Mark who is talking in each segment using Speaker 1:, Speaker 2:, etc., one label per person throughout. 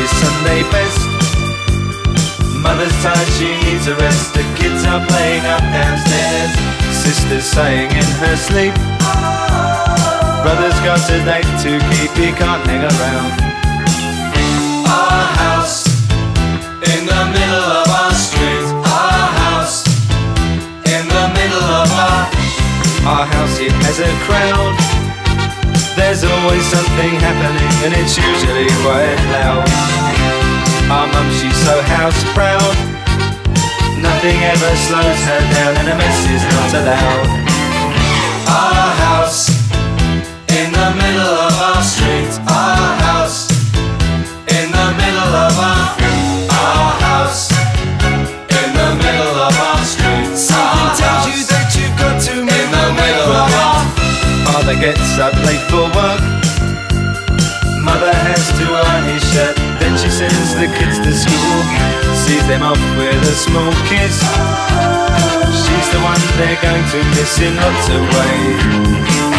Speaker 1: his Sunday best. Mother's tired, she needs a rest. The kids are playing up downstairs. Sister's sighing in her sleep. Brother's got a date to keep, he can't hang around. Our house in the middle of our street. Our house in the middle of our house, it has a crowd. There's always something happening and it's usually quite loud. Our mum, she's so house proud. Nothing ever slows her down and a mess is not allowed. Our house in the middle of our street. Our house in the middle of our house in the middle of our street. Something tells you that you've got to move in the middle of our. Father gets up late for work. Mother has to iron his shirt. Then she sends the kids to school, sees them off with a small kiss. She's the one they're going to miss in lots of ways.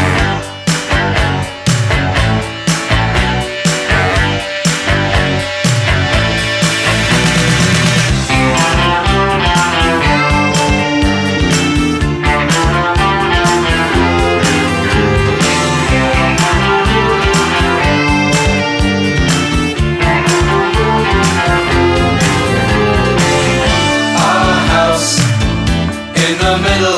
Speaker 1: In the middle